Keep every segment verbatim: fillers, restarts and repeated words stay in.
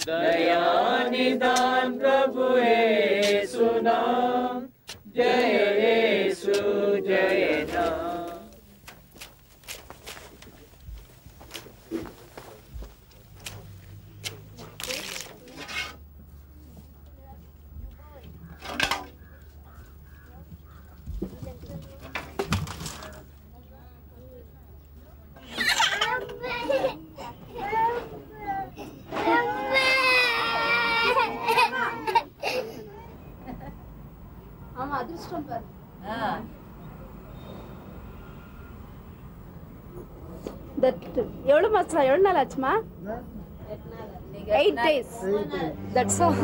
दयानिदान प्रभु येसु नाम, जय येसु जय नाम। एवढं मस्त एवढं ना लाचमा eight days that's all.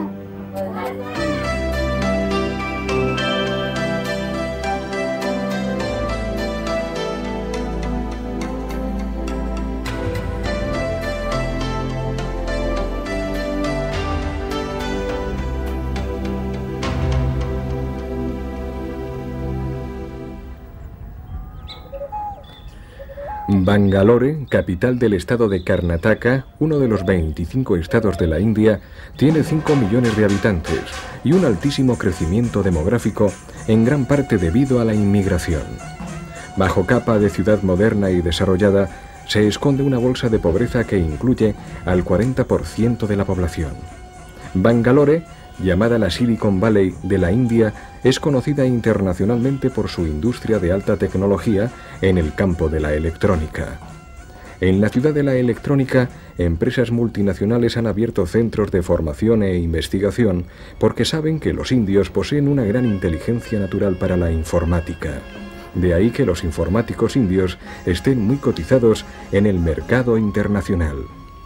Bangalore, capital del estado de Karnataka, uno de los veinticinco estados de la India, tiene cinco millones de habitantes y un altísimo crecimiento demográfico, en gran parte debido a la inmigración. Bajo capa de ciudad moderna y desarrollada, se esconde una bolsa de pobreza que incluye al cuarenta por ciento de la población. Bangalore, llamada la Silicon Valley de la India, es conocida internacionalmente por su industria de alta tecnología en el campo de la electrónica. En la ciudad de la electrónica, empresas multinacionales han abierto centros de formación e investigación porque saben que los indios poseen una gran inteligencia natural para la informática. De ahí que los informáticos indios estén muy cotizados en el mercado internacional.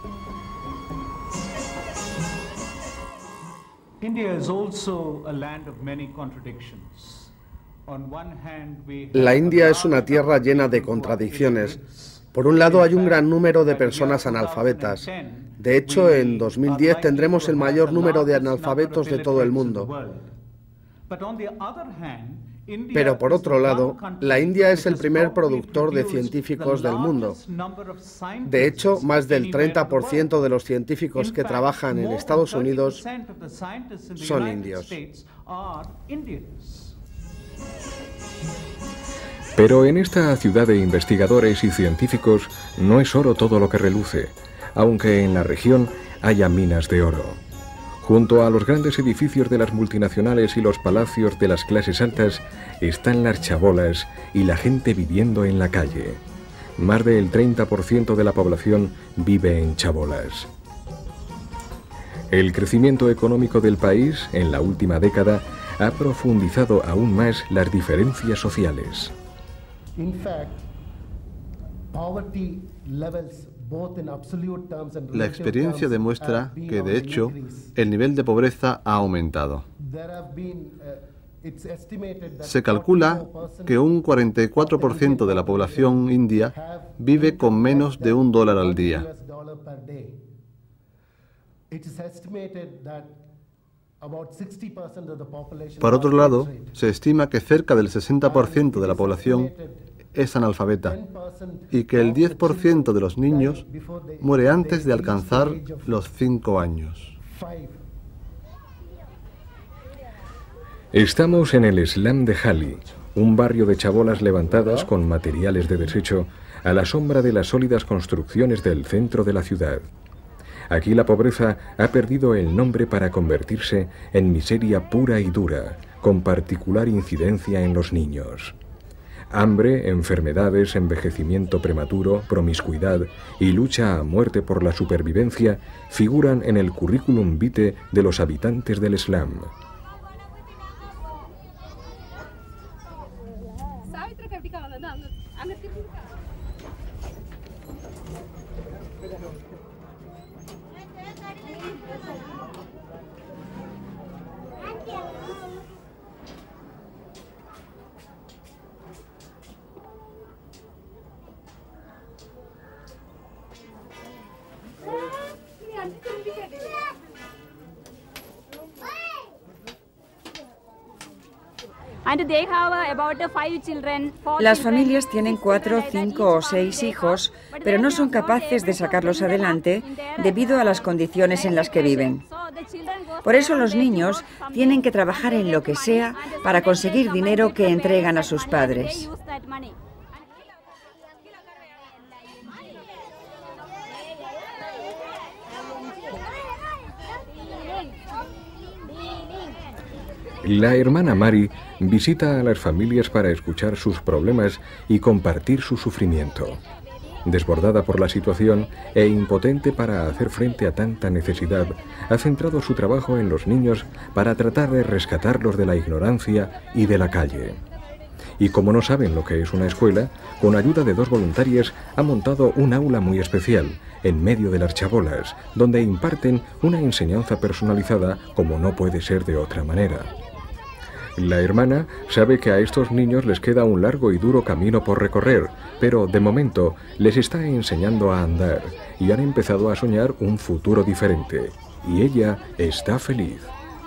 La India es una tierra llena de contradicciones. Por un lado, hay un gran número de personas analfabetas. De hecho, en dos mil diez tendremos el mayor número de analfabetos de todo el mundo. Pero por otro lado, la India es el primer productor de científicos del mundo. De hecho, más del treinta por ciento de los científicos que trabajan en Estados Unidos son indios. Pero en esta ciudad de investigadores y científicos no es oro todo lo que reluce, aunque en la región haya minas de oro. Junto a los grandes edificios de las multinacionales y los palacios de las clases altas están las chabolas y la gente viviendo en la calle. Más del treinta por ciento de la población vive en chabolas. El crecimiento económico del país en la última década ha profundizado aún más las diferencias sociales. La experiencia demuestra que, de hecho, el nivel de pobreza ha aumentado. Se calcula que un cuarenta y cuatro por ciento de la población india vive con menos de un dólar al día. Por otro lado, se estima que cerca del sesenta por ciento de la población es analfabeta y que el diez por ciento de los niños muere antes de alcanzar los cinco años. Estamos en el slum de Hali, un barrio de chabolas levantadas con materiales de desecho a la sombra de las sólidas construcciones del centro de la ciudad. Aquí la pobreza ha perdido el nombre para convertirse en miseria pura y dura, con particular incidencia en los niños. Hambre, enfermedades, envejecimiento prematuro, promiscuidad y lucha a muerte por la supervivencia figuran en el currículum vitae de los habitantes del slum. Las familias tienen cuatro, cinco o seis hijos, pero no son capaces de sacarlos adelante debido a las condiciones en las que viven. Por eso los niños tienen que trabajar en lo que sea para conseguir dinero que entregan a sus padres. La hermana Mari visita a las familias para escuchar sus problemas y compartir su sufrimiento. Desbordada por la situación e impotente para hacer frente a tanta necesidad, ha centrado su trabajo en los niños para tratar de rescatarlos de la ignorancia y de la calle. Y como no saben lo que es una escuela, con ayuda de dos voluntarias ha montado un aula muy especial, en medio de las chabolas, donde imparten una enseñanza personalizada como no puede ser de otra manera. La hermana sabe que a estos niños les queda un largo y duro camino por recorrer, pero de momento les está enseñando a andar y han empezado a soñar un futuro diferente. Y ella está feliz.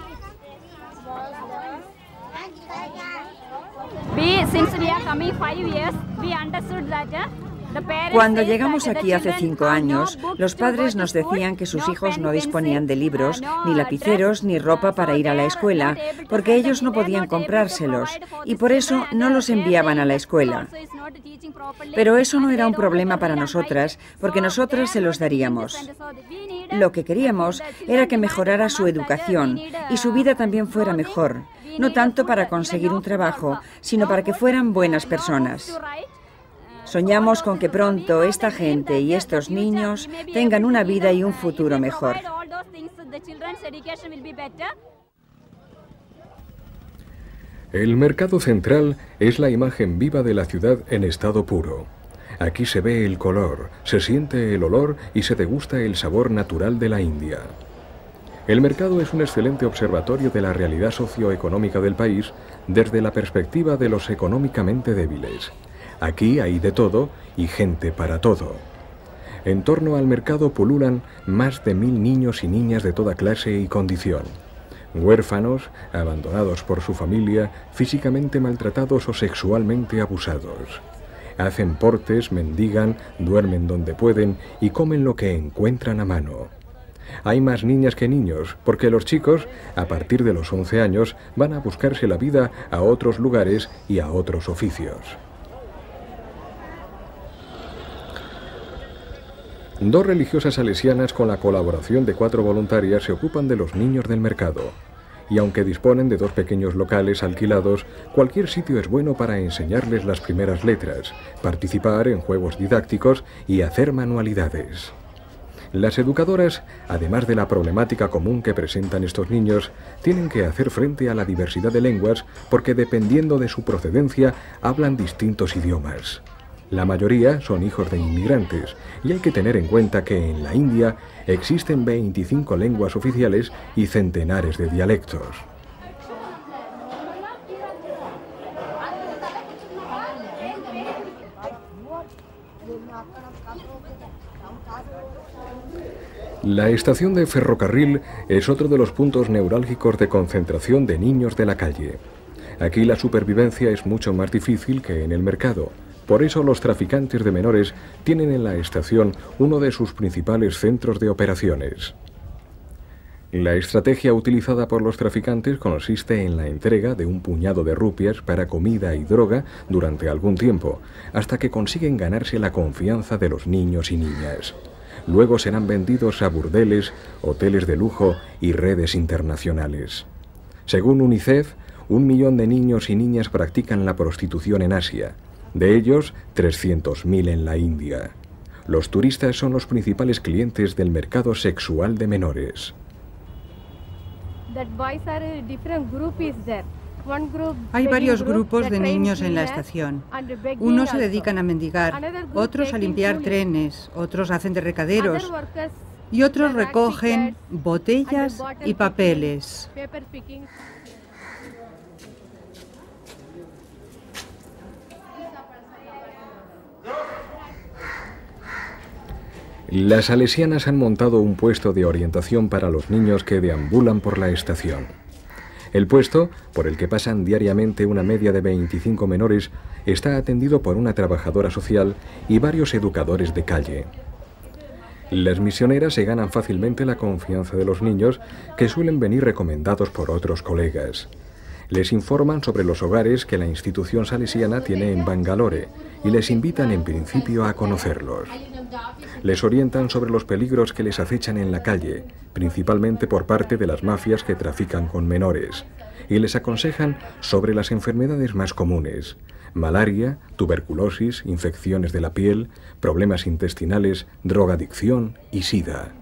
Cuando llegamos aquí hace cinco años, los padres nos decían que sus hijos no disponían de libros, ni lapiceros, ni ropa para ir a la escuela, porque ellos no podían comprárselos, y por eso no los enviaban a la escuela. Pero eso no era un problema para nosotras, porque nosotras se los daríamos. Lo que queríamos era que mejorara su educación y su vida también fuera mejor, no tanto para conseguir un trabajo, sino para que fueran buenas personas. Soñamos con que pronto esta gente y estos niños tengan una vida y un futuro mejor. El mercado central es la imagen viva de la ciudad en estado puro. Aquí se ve el color, se siente el olor y se degusta el sabor natural de la India. El mercado es un excelente observatorio de la realidad socioeconómica del país desde la perspectiva de los económicamente débiles. Aquí hay de todo y gente para todo. En torno al mercado pululan más de mil niños y niñas de toda clase y condición. Huérfanos, abandonados por su familia, físicamente maltratados o sexualmente abusados. Hacen portes, mendigan, duermen donde pueden y comen lo que encuentran a mano. Hay más niñas que niños, porque los chicos, a partir de los once años, van a buscarse la vida a otros lugares y a otros oficios. Dos religiosas salesianas con la colaboración de cuatro voluntarias se ocupan de los niños del mercado. Y aunque disponen de dos pequeños locales alquilados, cualquier sitio es bueno para enseñarles las primeras letras, participar en juegos didácticos y hacer manualidades. Las educadoras, además de la problemática común que presentan estos niños, tienen que hacer frente a la diversidad de lenguas porque dependiendo de su procedencia hablan distintos idiomas. La mayoría son hijos de inmigrantes y hay que tener en cuenta que en la India existen veinticinco lenguas oficiales y centenares de dialectos. La estación de ferrocarril es otro de los puntos neurálgicos de concentración de niños de la calle. Aquí la supervivencia es mucho más difícil que en el mercado. Por eso los traficantes de menores tienen en la estación uno de sus principales centros de operaciones. La estrategia utilizada por los traficantes consiste en la entrega de un puñado de rupias para comida y droga durante algún tiempo, hasta que consiguen ganarse la confianza de los niños y niñas. Luego serán vendidos a burdeles, hoteles de lujo y redes internacionales. Según UNICEF, un millón de niños y niñas practican la prostitución en Asia. De ellos, trescientos mil en la India. Los turistas son los principales clientes del mercado sexual de menores. Hay varios grupos de niños en la estación. Unos se dedican a mendigar, otros a limpiar trenes, otros hacen de recaderos y otros recogen botellas y papeles. Las salesianas han montado un puesto de orientación para los niños que deambulan por la estación. El puesto, por el que pasan diariamente una media de veinticinco menores, está atendido por una trabajadora social y varios educadores de calle. Las misioneras se ganan fácilmente la confianza de los niños, que suelen venir recomendados por otros colegas. Les informan sobre los hogares que la institución salesiana tiene en Bangalore y les invitan en principio a conocerlos. Les orientan sobre los peligros que les acechan en la calle, principalmente por parte de las mafias que trafican con menores, y les aconsejan sobre las enfermedades más comunes: malaria, tuberculosis, infecciones de la piel, problemas intestinales, drogadicción y sida.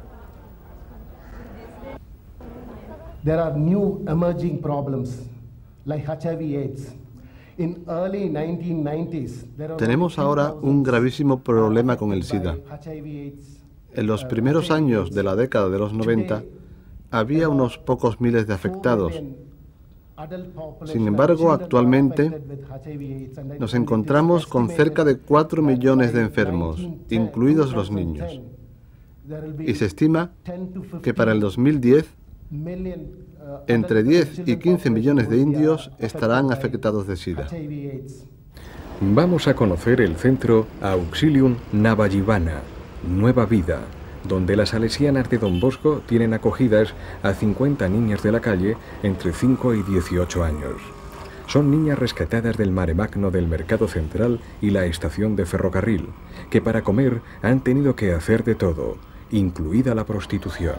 There are new emerging problems like H I V AIDS. In early nineteen nineties, there are Tenemos ahora un gravísimo problema con el SIDA. En los primeros años de la década de los noventa había unos pocos miles de afectados. Sin embargo, actualmente nos encontramos con cerca de cuatro millones de enfermos, incluidos los niños. Y se estima que para el dos mil diez, entre diez y quince millones de indios estarán afectados de SIDA. Vamos a conocer el centro Auxilium Navajivana, Nueva Vida, donde las salesianas de Don Bosco tienen acogidas a cincuenta niñas de la calle entre cinco y dieciocho años. Son niñas rescatadas del mare magno del mercado central y la estación de ferrocarril, que para comer han tenido que hacer de todo, incluida la prostitución.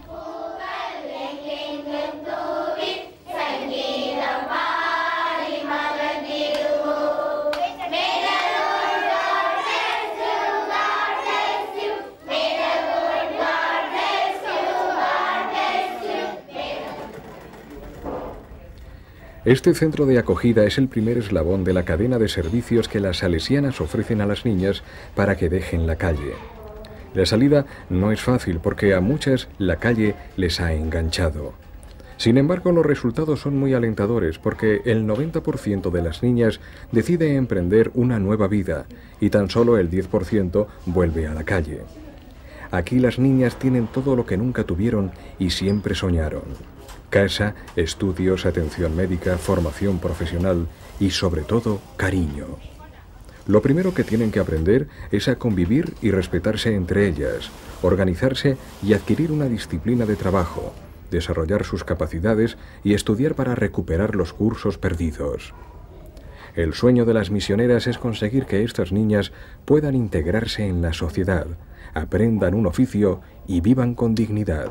Este centro de acogida es el primer eslabón de la cadena de servicios que las salesianas ofrecen a las niñas para que dejen la calle. La salida no es fácil porque a muchas la calle les ha enganchado. Sin embargo, los resultados son muy alentadores porque el noventa por ciento de las niñas decide emprender una nueva vida y tan solo el diez por ciento vuelve a la calle. Aquí las niñas tienen todo lo que nunca tuvieron y siempre soñaron: casa, estudios, atención médica, formación profesional y, sobre todo, cariño. Lo primero que tienen que aprender es a convivir y respetarse entre ellas, organizarse y adquirir una disciplina de trabajo, desarrollar sus capacidades y estudiar para recuperar los cursos perdidos. El sueño de las misioneras es conseguir que estas niñas puedan integrarse en la sociedad, aprendan un oficio y vivan con dignidad.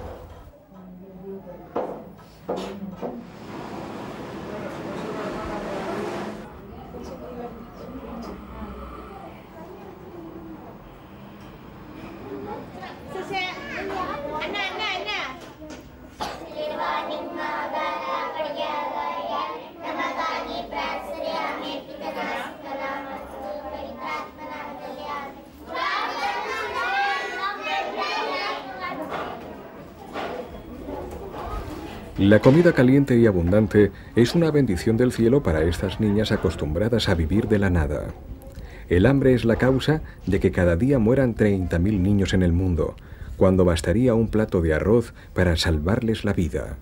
La comida caliente y abundante es una bendición del cielo para estas niñas acostumbradas a vivir de la nada. El hambre es la causa de que cada día mueran treinta mil niños en el mundo, cuando bastaría un plato de arroz para salvarles la vida.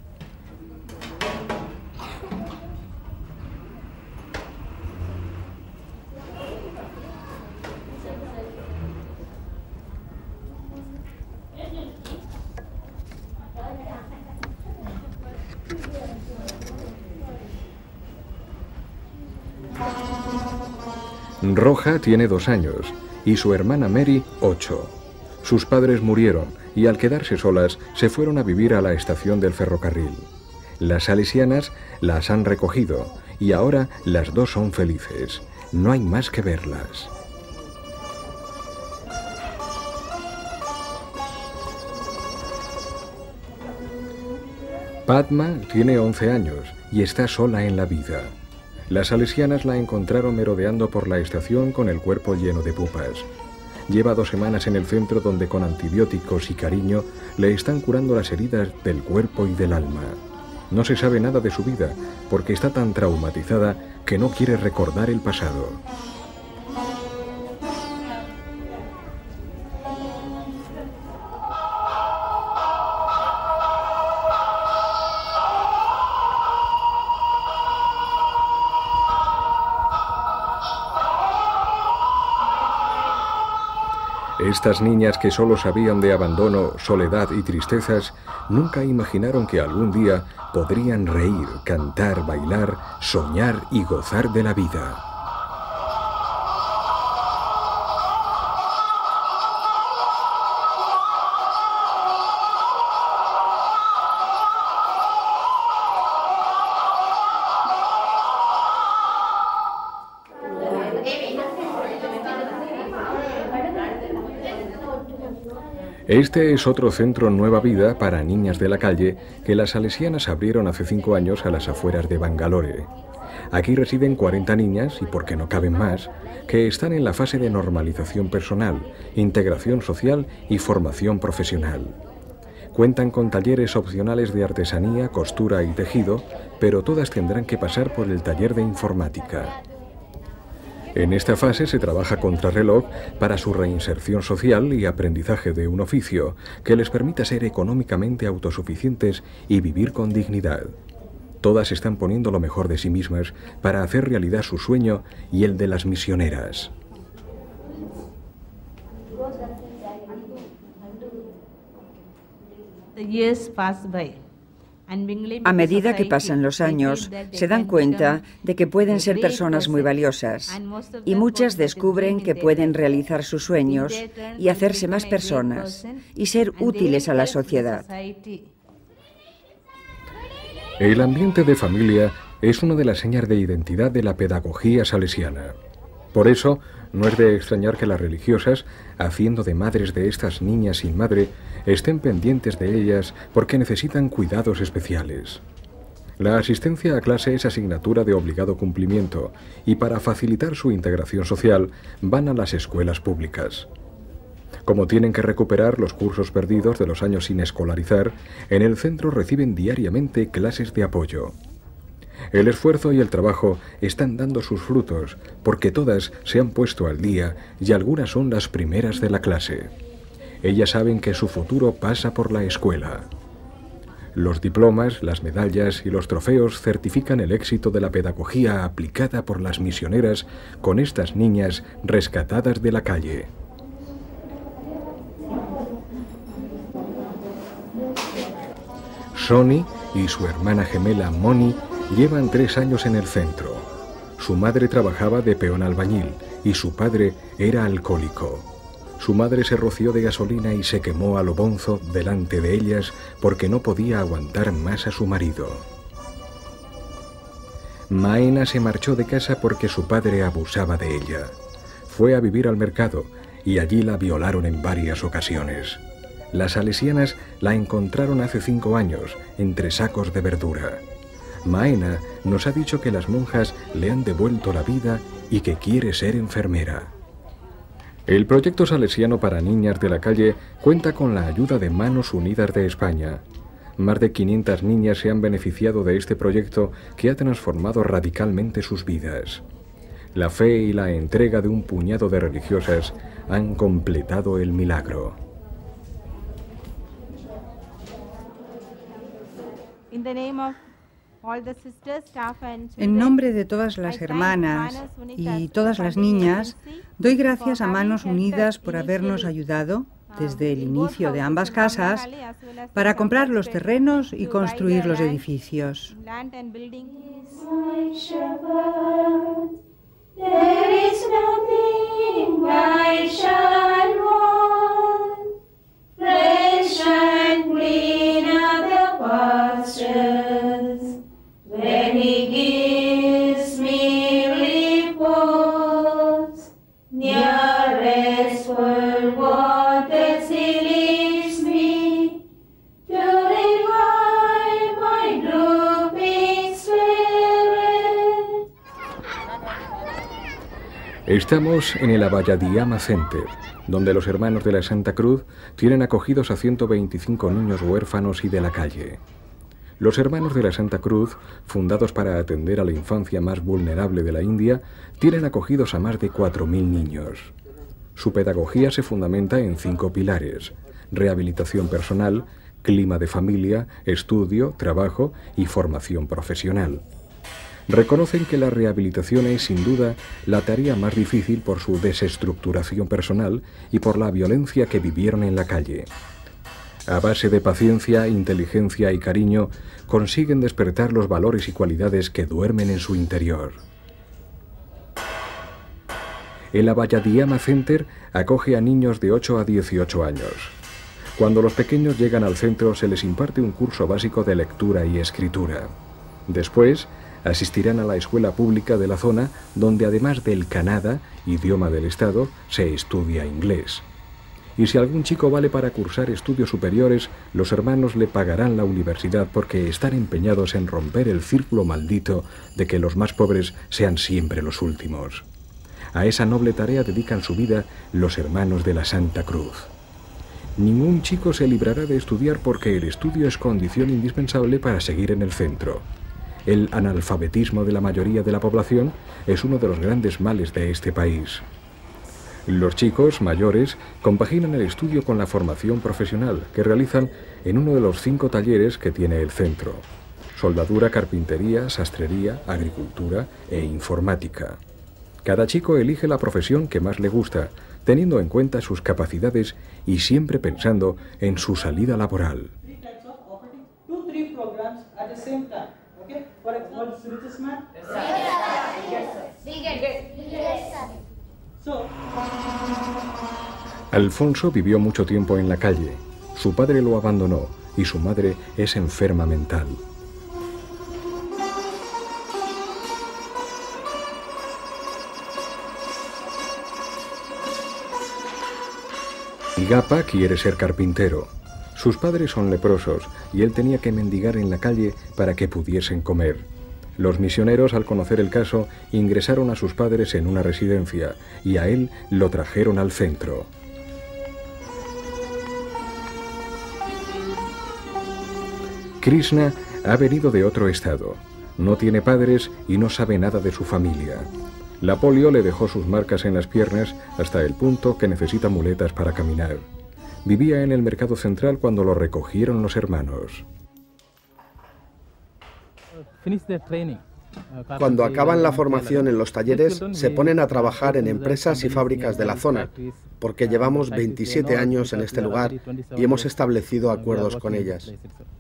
Roja tiene dos años y su hermana Mary ocho. Sus padres murieron y al quedarse solas se fueron a vivir a la estación del ferrocarril. Las salesianas las han recogido y ahora las dos son felices. No hay más que verlas. Padma tiene once años y está sola en la vida. Las salesianas la encontraron merodeando por la estación con el cuerpo lleno de pupas. Lleva dos semanas en el centro donde con antibióticos y cariño le están curando las heridas del cuerpo y del alma. No se sabe nada de su vida porque está tan traumatizada que no quiere recordar el pasado. Estas niñas que solo sabían de abandono, soledad y tristezas, nunca imaginaron que algún día podrían reír, cantar, bailar, soñar y gozar de la vida. Este es otro centro Nueva Vida para niñas de la calle que las salesianas abrieron hace cinco años a las afueras de Bangalore. Aquí residen cuarenta niñas, y porque no caben más, que están en la fase de normalización personal, integración social y formación profesional. Cuentan con talleres opcionales de artesanía, costura y tejido, pero todas tendrán que pasar por el taller de informática. En esta fase se trabaja contrarreloj para su reinserción social y aprendizaje de un oficio que les permita ser económicamente autosuficientes y vivir con dignidad. Todas están poniendo lo mejor de sí mismas para hacer realidad su sueño y el de las misioneras. A medida que pasan los años, se dan cuenta de que pueden ser personas muy valiosas, y muchas descubren que pueden realizar sus sueños y hacerse más personas y ser útiles a la sociedad. El ambiente de familia es una de las señas de identidad de la pedagogía salesiana. Por eso, no es de extrañar que las religiosas, haciendo de madres de estas niñas sin madre, estén pendientes de ellas porque necesitan cuidados especiales. La asistencia a clase es asignatura de obligado cumplimiento y para facilitar su integración social van a las escuelas públicas. Como tienen que recuperar los cursos perdidos de los años sin escolarizar, en el centro reciben diariamente clases de apoyo. El esfuerzo y el trabajo están dando sus frutos, porque todas se han puesto al día y algunas son las primeras de la clase. Ellas saben que su futuro pasa por la escuela. Los diplomas, las medallas y los trofeos certifican el éxito de la pedagogía aplicada por las misioneras con estas niñas rescatadas de la calle. Sonny y su hermana gemela Moni llevan tres años en el centro. Su madre trabajaba de peón albañil y su padre era alcohólico. Su madre se roció de gasolina y se quemó a lo bonzo delante de ellas porque no podía aguantar más a su marido. Maena se marchó de casa porque su padre abusaba de ella. Fue a vivir al mercado y allí la violaron en varias ocasiones. Las salesianas la encontraron hace cinco años entre sacos de verdura. Maena nos ha dicho que las monjas le han devuelto la vida y que quiere ser enfermera. El proyecto salesiano para niñas de la calle cuenta con la ayuda de Manos Unidas de España. Más de quinientas niñas se han beneficiado de este proyecto que ha transformado radicalmente sus vidas. La fe y la entrega de un puñado de religiosas han completado el milagro. En nombre de todas las hermanas y todas las niñas, doy gracias a Manos Unidas por habernos ayudado desde el inicio de ambas casas para comprar los terrenos y construir los edificios. When he gives me reports, nearest world waters he leads me to revive my drooping spirit. Estamos en el Abhayadhyama Center, donde los hermanos de la Santa Cruz tienen acogidos a ciento veinticinco niños huérfanos y de la calle. Los hermanos de la Santa Cruz, fundados para atender a la infancia más vulnerable de la India, tienen acogidos a más de cuatro mil niños. Su pedagogía se fundamenta en cinco pilares: rehabilitación personal, clima de familia, estudio, trabajo y formación profesional. reconocen que la rehabilitación es sin duda la tarea más difícil por su desestructuración personal y por la violencia que vivieron en la calle. A base de paciencia, inteligencia y cariño, consiguen despertar los valores y cualidades que duermen en su interior. El Abhayadiyama Center acoge a niños de ocho a dieciocho años. Cuando los pequeños llegan al centro se les imparte un curso básico de lectura y escritura. Después, asistirán a la escuela pública de la zona, donde además del Kannada, idioma del Estado, se estudia inglés. Y si algún chico vale para cursar estudios superiores, los hermanos le pagarán la universidad porque están empeñados en romper el círculo maldito de que los más pobres sean siempre los últimos. A esa noble tarea dedican su vida los hermanos de la Santa Cruz. Ningún chico se librará de estudiar porque el estudio es condición indispensable para seguir en el centro. El analfabetismo de la mayoría de la población es uno de los grandes males de este país. Los chicos mayores compaginan el estudio con la formación profesional que realizan en uno de los cinco talleres que tiene el centro: soldadura, carpintería, sastrería, agricultura e informática. Cada chico elige la profesión que más le gusta, teniendo en cuenta sus capacidades y siempre pensando en su salida laboral. Alfonso vivió mucho tiempo en la calle. Su padre lo abandonó y su madre es enferma mental. Igapa quiere ser carpintero. Sus padres son leprosos y él tenía que mendigar en la calle para que pudiesen comer. Los misioneros, al conocer el caso, ingresaron a sus padres en una residencia y a él lo trajeron al centro. Krishna ha venido de otro estado. No tiene padres y no sabe nada de su familia. La polio le dejó sus marcas en las piernas hasta el punto que necesita muletas para caminar. Vivía en el mercado central cuando lo recogieron los hermanos. Cuando acaban la formación en los talleres, se ponen a trabajar en empresas y fábricas de la zona, porque llevamos veintisiete años en este lugar y hemos establecido acuerdos con ellas.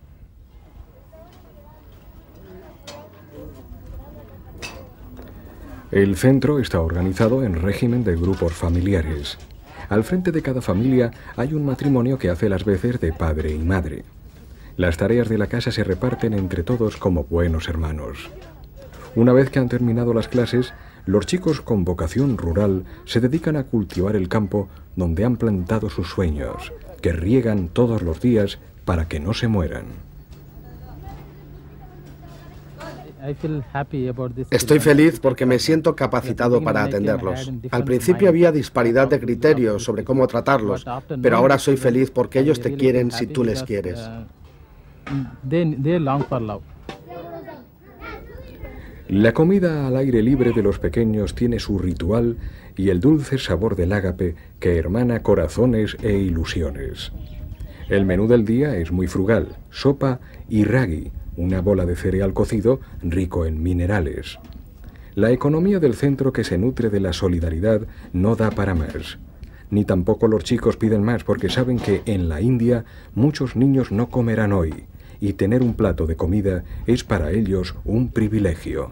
El centro está organizado en régimen de grupos familiares. Al frente de cada familia hay un matrimonio que hace las veces de padre y madre. Las tareas de la casa se reparten entre todos como buenos hermanos. Una vez que han terminado las clases, los chicos con vocación rural se dedican a cultivar el campo donde han plantado sus sueños, que riegan todos los días para que no se mueran. Estoy feliz porque me siento capacitado para atenderlos. Al principio había disparidad de criterios sobre cómo tratarlos, pero ahora soy feliz porque ellos te quieren si tú les quieres. La comida al aire libre de los pequeños tiene su ritual y el dulce sabor del ágape que hermana corazones e ilusiones. El menú del día es muy frugal: sopa y ragi, una bola de cereal cocido rico en minerales. La economía del centro, que se nutre de la solidaridad, no da para más. Ni tampoco los chicos piden más porque saben que en la India muchos niños no comerán hoy y tener un plato de comida es para ellos un privilegio.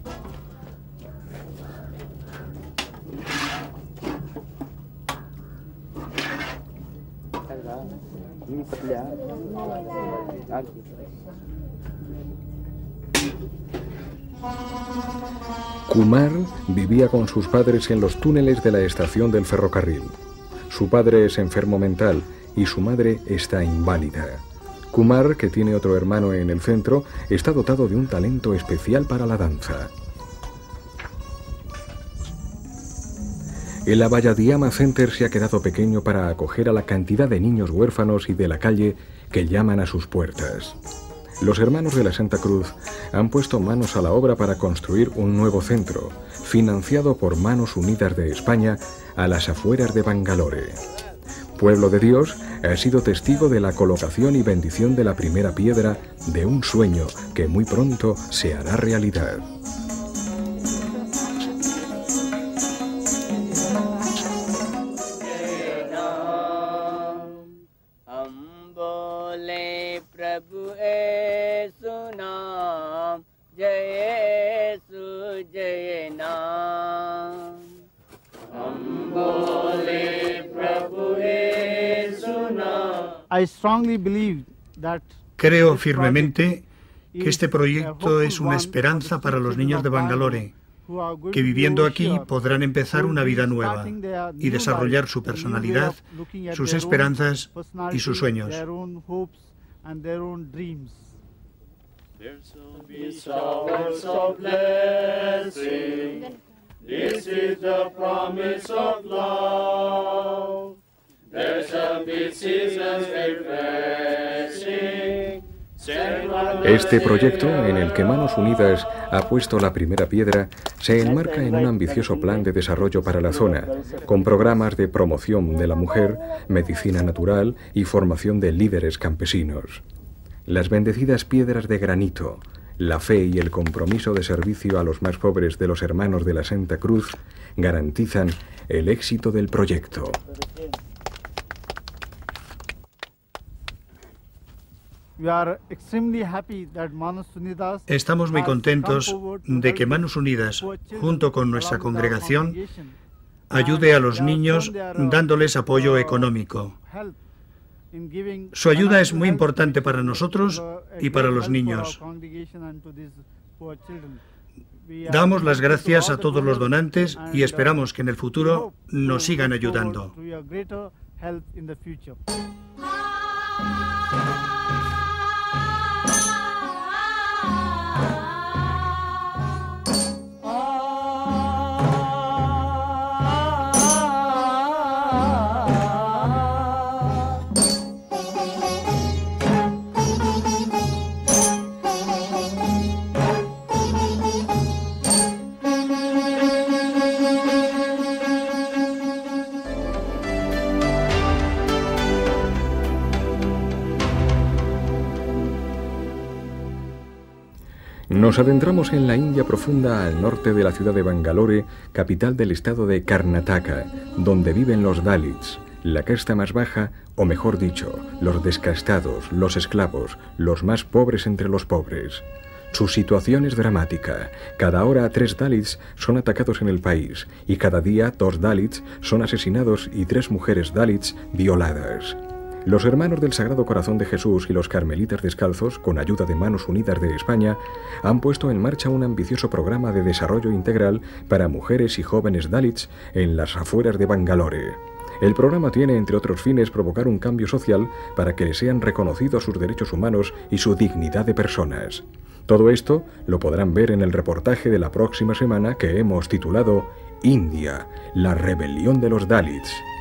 Kumar vivía con sus padres en los túneles de la estación del ferrocarril. Su padre es enfermo mental y su madre está inválida. Kumar, que tiene otro hermano en el centro, está dotado de un talento especial para la danza. El Abhayadiyama Center se ha quedado pequeño para acoger a la cantidad de niños huérfanos y de la calle que llaman a sus puertas. Los hermanos de la Santa Cruz han puesto manos a la obra para construir un nuevo centro, financiado por Manos Unidas de España, a las afueras de Bangalore. pueblo de Dios ha sido testigo de la colocación y bendición de la primera piedra de un sueño que muy pronto se hará realidad. Creo firmemente que este proyecto es una esperanza para los niños de Bangalore, que viviendo aquí podrán empezar una vida nueva y desarrollar su personalidad, sus esperanzas y sus sueños. This is the promise of love. There shall be seasons refreshing. Este proyecto, en el que Manos Unidas ha puesto la primera piedra, se enmarca en un ambicioso plan de desarrollo para la zona, con programas de promoción de la mujer, medicina natural y formación de líderes campesinos. Las bendecidas piedras de granito, la fe y el compromiso de servicio a los más pobres de los hermanos de la Santa Cruz garantizan el éxito del proyecto. Estamos muy contentos de que Manos Unidas, junto con nuestra congregación, ayude a los niños dándoles apoyo económico. Su ayuda es muy importante para nosotros y para los niños. Damos las gracias a todos los donantes y esperamos que en el futuro nos sigan ayudando. Nos adentramos en la India profunda al norte de la ciudad de Bangalore, capital del estado de Karnataka, donde viven los Dalits, la casta más baja, o mejor dicho, los descastados, los esclavos, los más pobres entre los pobres. Su situación es dramática. Cada hora tres Dalits son atacados en el país y cada día dos Dalits son asesinados y tres mujeres Dalits violadas. Los Hermanos del Sagrado Corazón de Jesús y los Carmelitas Descalzos, con ayuda de Manos Unidas de España, han puesto en marcha un ambicioso programa de desarrollo integral para mujeres y jóvenes Dalits en las afueras de Bangalore. El programa tiene, entre otros fines, provocar un cambio social para que sean reconocidos sus derechos humanos y su dignidad de personas. Todo esto lo podrán ver en el reportaje de la próxima semana que hemos titulado India, la rebelión de los Dalits.